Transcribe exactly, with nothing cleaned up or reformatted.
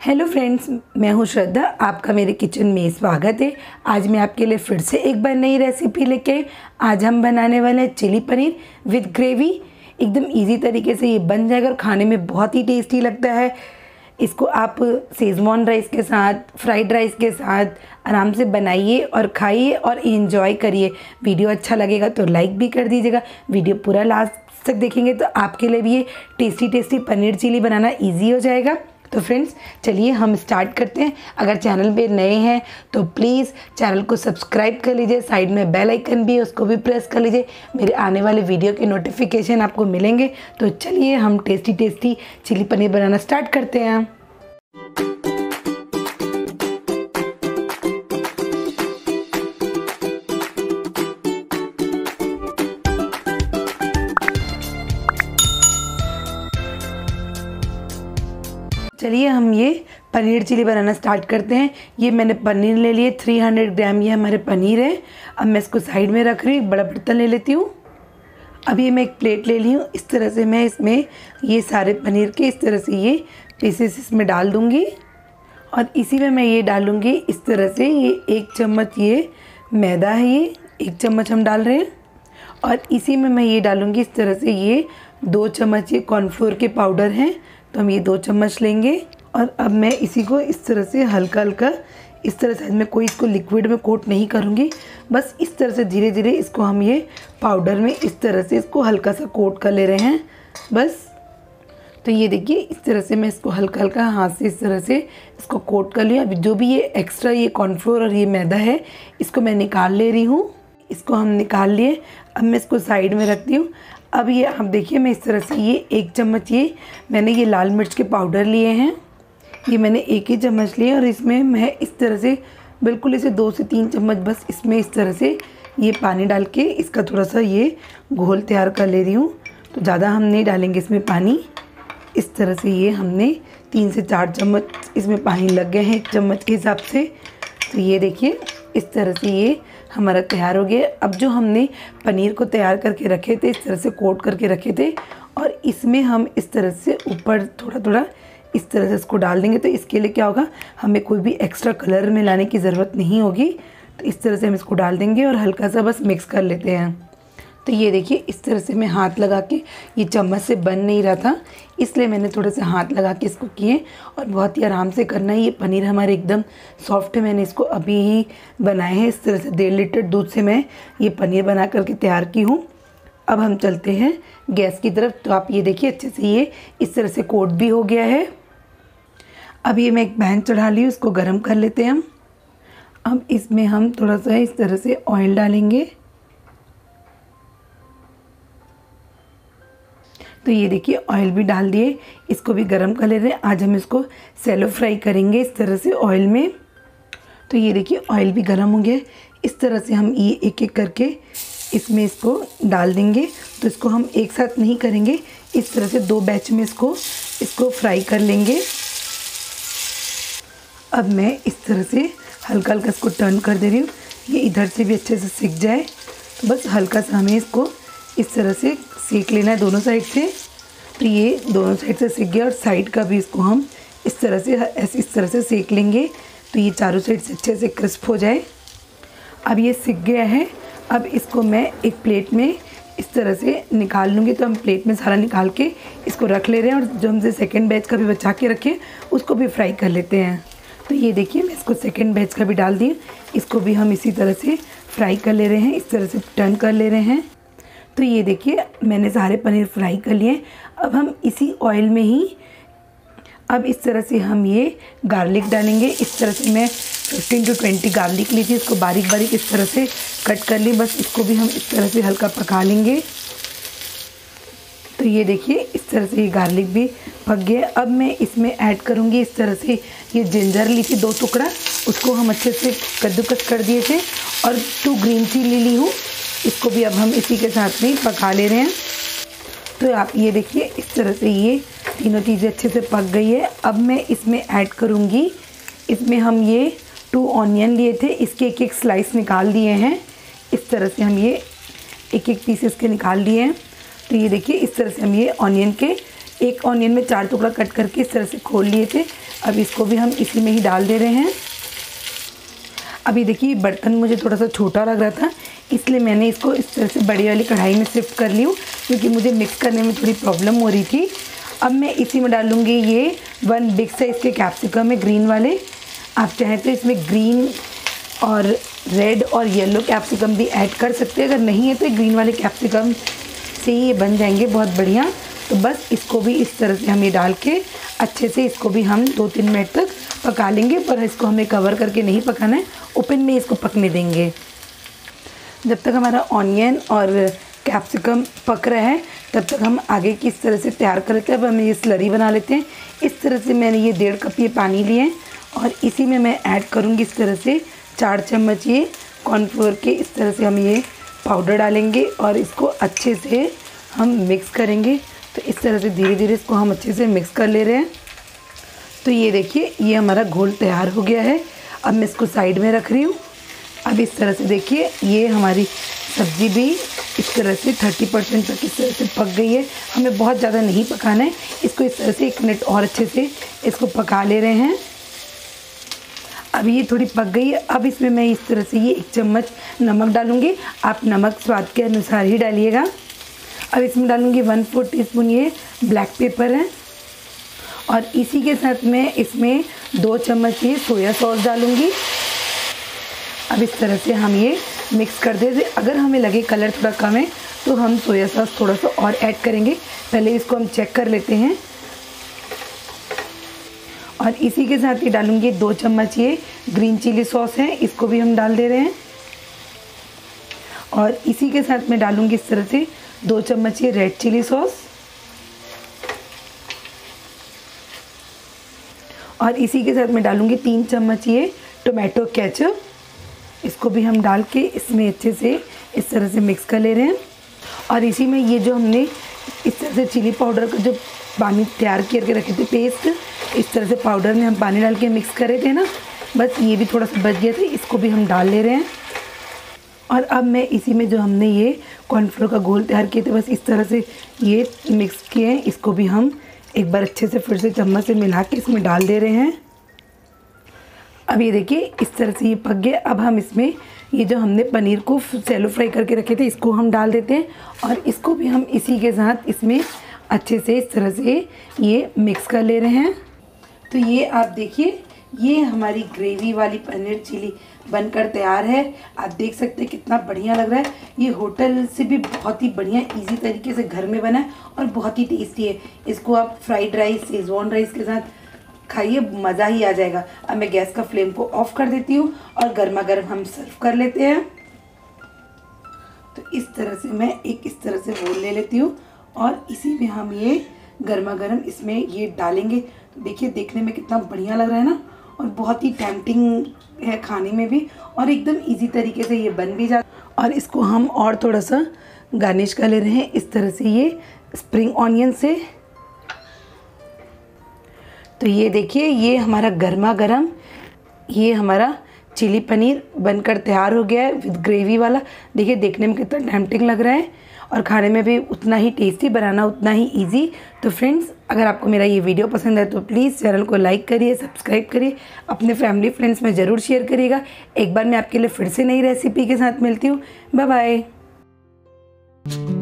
Hello friends, मैं हूं श्रद्धा। आपका मेरे किचन में स्वागत है। आज मैं आपके लिए फिर से एक बार नई रेसिपी लेके आई। आज हम बनाने वाले हैं चिली पनीर विद ग्रेवी। एकदम इजी तरीके से ये बन जाएगा और खाने में बहुत ही टेस्टी लगता है। इसको आप शेजवान राइस के साथ, फ्राइड राइस के साथ आराम से बनाइए और खाइए और एंजॉय करिए। वीडियो अच्छा लगेगा तो लाइक भी कर दीजिएगा। वीडियो पूरा लास्ट तक देखेंगे तो आपके लिए भी ये टेस्टी टेस्टी पनीर चिली बनाना ईजी हो जाएगा। तो फ्रेंड्स चलिए हम स्टार्ट करते हैं। अगर चैनल पे नए हैं तो प्लीज़ चैनल को सब्सक्राइब कर लीजिए। साइड में बेल आइकन भी है, उसको भी प्रेस कर लीजिए। मेरे आने वाले वीडियो के नोटिफिकेशन आपको मिलेंगे। तो चलिए हम टेस्टी टेस्टी चिली पनीर बनाना स्टार्ट करते हैं। चलिए हम ये पनीर चिली बनाना स्टार्ट करते हैं। ये मैंने पनीर ले लिए, तीन सौ ग्राम ये हमारे पनीर है। अब मैं इसको साइड में रख रही हूँ। बड़ा बर्तन ले लेती हूँ। अब ये मैं एक प्लेट ले ली हूँ। इस तरह से मैं इसमें ये सारे पनीर के इस तरह से ये पीसेस इसमें डाल दूँगी और इसी में मैं ये डालूँगी इस तरह से ये एक चम्मच ये मैदा है, ये एक चम्मच हम डाल रहे हैं। और इसी में मैं ये डालूँगी इस तरह से ये दो चम्मच ये कॉर्नफ्लोर के पाउडर हैं, तो हम ये दो चम्मच लेंगे। और अब मैं इसी को इस तरह से हल्का हल्का इस तरह से, मैं कोई इसको लिक्विड में कोट नहीं करूँगी, बस इस तरह से धीरे धीरे इसको हम ये पाउडर में इस तरह से इसको हल्का सा कोट कर ले रहे हैं बस। तो ये देखिए इस तरह से मैं इसको हल्का हल्का हाथ से इस तरह से इसको कोट कर लिया। अभी जो भी ये एक्स्ट्रा ये कॉर्नफ्लोर और ये मैदा है इसको मैं निकाल ले रही हूँ। इसको हम निकाल लिए। अब मैं इसको साइड में रखती हूँ। अब ये आप देखिए मैं इस तरह से ये एक चम्मच ये मैंने ये लाल मिर्च के पाउडर लिए हैं, ये मैंने एक ही चम्मच लिए और इसमें मैं इस तरह से बिल्कुल इसे दो से तीन चम्मच बस इसमें इस तरह से ये पानी डाल के इसका थोड़ा सा ये घोल तैयार कर ले रही हूँ। तो ज़्यादा हम नहीं डालेंगे इसमें पानी। इस तरह से ये हमने तीन से चार चम्मच इसमें पानी लग गए हैं एक चम्मच के हिसाब से। तो ये देखिए इस तरह से ये हमारा तैयार हो गया। अब जो हमने पनीर को तैयार करके रखे थे, इस तरह से कोट करके रखे थे, और इसमें हम इस तरह से ऊपर थोड़ा थोड़ा इस तरह से इसको डाल देंगे। तो इसके लिए क्या होगा, हमें कोई भी एक्स्ट्रा कलर मिलाने की ज़रूरत नहीं होगी। तो इस तरह से हम इसको डाल देंगे और हल्का सा बस मिक्स कर लेते हैं। तो ये देखिए इस तरह से मैं हाथ लगा के, ये चम्मच से बन नहीं रहा था इसलिए मैंने थोड़े से हाथ लगा के इसको किए और बहुत ही आराम से करना है। ये पनीर हमारे एकदम सॉफ्ट है। मैंने इसको अभी ही बनाए हैं। इस तरह से डेढ़ लीटर दूध से मैं ये पनीर बना करके तैयार की हूँ। अब हम चलते हैं गैस की तरफ। तो आप ये देखिए अच्छे से ये इस तरह से कोट भी हो गया है। अब ये मैं एक पैन चढ़ा ली हूँ, इसको गर्म कर लेते हैं हम। अब इसमें हम थोड़ा सा इस तरह से ऑयल डालेंगे। तो ये देखिए ऑयल भी डाल दिए, इसको भी गरम कर ले रहे हैं। आज हम इसको सैलो फ्राई करेंगे इस तरह से ऑयल में। तो ये देखिए ऑयल भी गरम हो गया। इस तरह से हम ये एक एक करके इसमें इसको डाल देंगे। तो इसको हम एक साथ नहीं करेंगे, इस तरह से दो बैच में इसको इसको फ्राई कर लेंगे। अब मैं इस तरह से हल्का हल्का इसको टर्न कर दे रही हूँ, ये इधर से भी अच्छे से सिक जाए। तो बस हल्का सा हमें इसको इस तरह से सेक लेना है दोनों साइड से। तो ये दोनों साइड से सिक गया और साइड का भी इसको हम इस तरह से ऐसे इस तरह से सेक लेंगे तो ये चारों साइड से अच्छे से क्रिस्प हो जाए। अब ये सिक गया है। अब इसको मैं एक प्लेट में इस तरह से निकाल लूँगी। तो हम प्लेट में सारा निकाल के इसको रख ले रहे हैं और जो हमसे सेकेंड बैच का भी बचा के रखे उसको भी फ्राई कर लेते हैं। तो ये देखिए मैं इसको सेकेंड बैच का भी डाल दी, इसको भी हम इसी तरह से फ्राई कर ले रहे हैं, इस तरह से टर्न कर ले रहे हैं। तो ये देखिए मैंने सारे पनीर फ्राई कर लिए। अब हम इसी ऑयल में ही अब इस तरह से हम ये गार्लिक डालेंगे। इस तरह से मैं फिफ्टीन टू ट्वेंटी गार्लिक ली थी, इसको बारीक बारीक इस तरह से कट कर ली। बस इसको भी हम इस तरह से हल्का पका लेंगे। तो ये देखिए इस तरह से ये गार्लिक भी पक गया। अब मैं इसमें ऐड करूँगी इस तरह से ये जिंजर ली थी दो टुकड़ा, उसको हम अच्छे से कद्दूकस कर दिए थे, और टू ग्रीन चिली ली हूँ, इसको भी अब हम इसी के साथ में पका ले रहे हैं। तो आप ये देखिए इस तरह से ये तीनों चीज़ें अच्छे से पक गई है। अब मैं इसमें ऐड करूँगी, इसमें हम ये टू ऑनियन लिए थे, इसके एक एक स्लाइस निकाल दिए हैं। इस तरह से हम ये एक एक पीसेस के निकाल दिए हैं। तो ये देखिए इस तरह से हम ये ऑनियन के एक ऑनियन में चार टुकड़ा कट करके इस तरह से खोल लिए थे। अब इसको भी हम इसी में ही डाल दे रहे हैं। अभी देखिए बर्तन मुझे थोड़ा सा छोटा लग रहा था, इसलिए मैंने इसको इस तरह से बड़ी वाली कढ़ाई में शिफ्ट कर ली हूँ, क्योंकि मुझे मिक्स करने में थोड़ी प्रॉब्लम हो रही थी। अब मैं इसी में डालूँगी ये वन बिग साइज़ के कैप्सिकम है ग्रीन वाले। आप चाहें तो इसमें ग्रीन और रेड और येलो कैप्सिकम भी ऐड कर सकते हैं, अगर नहीं है तो ग्रीन वाले कैप्सिकम से ही ये बन जाएंगे बहुत बढ़िया। तो बस इसको भी इस तरह से हम ये डाल के अच्छे से इसको भी हम दो तीन मिनट तक पका लेंगे, पर इसको हमें कवर करके नहीं पकाना है, ओपन में इसको पकने देंगे। जब तक हमारा ऑनियन और कैप्सिकम पक रहा है तब तक हम आगे की इस तरह से तैयार कर लेते हैं। अब हम ये स्लरी बना लेते हैं। इस तरह से मैंने ये डेढ़ कप ये पानी लिए हैं और इसी में मैं ऐड करूँगी इस तरह से चार चम्मच ये कॉर्नफ्लोर के। इस तरह से हम ये पाउडर डालेंगे और इसको अच्छे से हम मिक्स करेंगे। तो इस तरह से धीरे धीरे इसको हम अच्छे से मिक्स कर ले रहे हैं। तो ये देखिए ये हमारा घोल तैयार हो गया है। अब मैं इसको साइड में रख रही हूँ। अब इस तरह से देखिए ये हमारी सब्ज़ी भी इस तरह से तीस परसेंट तक इस तरह से पक गई है। हमें बहुत ज़्यादा नहीं पकाना है, इसको इस तरह से एक मिनट और अच्छे से इसको पका ले रहे हैं। अब ये थोड़ी पक गई है। अब इसमें मैं इस तरह से ये एक चम्मच नमक डालूँगी। आप नमक स्वाद के अनुसार ही डालिएगा। अब इसमें डालूँगी वन फोर टी स्पून ये ब्लैक पेपर है और इसी के साथ मैं इसमें दो चम्मच ये सोया सॉस डालूँगी। अब इस तरह से हम ये मिक्स कर देते। अगर हमें लगे कलर थोड़ा कम है तो हम सोया सॉस थोड़ा सा और ऐड करेंगे। पहले इसको हम चेक कर लेते हैं। और इसी के साथ ये डालूँगी दो चम्मच ये ग्रीन चिली सॉस है, इसको भी हम डाल दे रहे हैं। और इसी के साथ मैं डालूँगी इस तरह से दो चम्मच ये रेड चिली सॉस और इसी के साथ मैं डालूँगी तीन चम्मच ये टोमेटो केचप। इसको भी हम डाल के इसमें अच्छे से इस तरह से मिक्स कर ले रहे हैं। और इसी में ये जो हमने इस तरह से चिली पाउडर का जो पानी तैयार करके रखे थे पेस्ट, इस तरह से पाउडर में हम पानी डाल के मिक्स करे थे ना, बस ये भी थोड़ा सा बच गया था, इसको भी हम डाल ले रहे हैं। और अब मैं इसी में जो हमने ये कॉर्नफ्लोर का घोल तैयार किए थे बस इस तरह से ये मिक्स किए हैं, इसको भी हम एक बार अच्छे से फिर से चम्मच से मिला के इसमें डाल दे रहे हैं। अब ये देखिए इस तरह से ये पक गया। अब हम इसमें ये जो हमने पनीर को सैलो फ्राई करके रखे थे इसको हम डाल देते हैं और इसको भी हम इसी के साथ इसमें अच्छे से इस तरह से ये मिक्स कर ले रहे हैं। तो ये आप देखिए ये हमारी ग्रेवी वाली पनीर चिली बनकर तैयार है। आप देख सकते हैं कितना बढ़िया लग रहा है। ये होटल से भी बहुत ही बढ़िया इजी तरीके से घर में बना है और बहुत ही टेस्टी है। इसको आप फ्राइड राइस शेज़वान राइस के साथ खाइए, मज़ा ही आ जाएगा। अब मैं गैस का फ्लेम को ऑफ कर देती हूँ और गर्मा गर्म हम सर्व कर लेते हैं। तो इस तरह से मैं एक इस तरह से बोल ले लेती हूँ और इसी में हम ये गर्मा गर्म इसमें ये डालेंगे। तो देखिए देखने में कितना बढ़िया लग रहा है ना, और बहुत ही टेम्पटिंग है खाने में भी और एकदम इजी तरीके से ये बन भी जाता। और इसको हम और थोड़ा सा गार्निश कर ले रहे हैं इस तरह से ये स्प्रिंग ऑनियन से। तो ये देखिए ये हमारा गर्मा गर्म ये हमारा चिली पनीर बनकर तैयार हो गया है विद ग्रेवी वाला। देखिए देखने में कितना टेम्पटिंग लग रहा है और खाने में भी उतना ही टेस्टी, बनाना उतना ही इजी। तो फ्रेंड्स अगर आपको मेरा ये वीडियो पसंद है तो प्लीज़ चैनल को लाइक करिए, सब्सक्राइब करिए, अपने फैमिली फ्रेंड्स में ज़रूर शेयर करिएगा। एक बार मैं आपके लिए फिर से नई रेसिपी के साथ मिलती हूँ। Bye bye.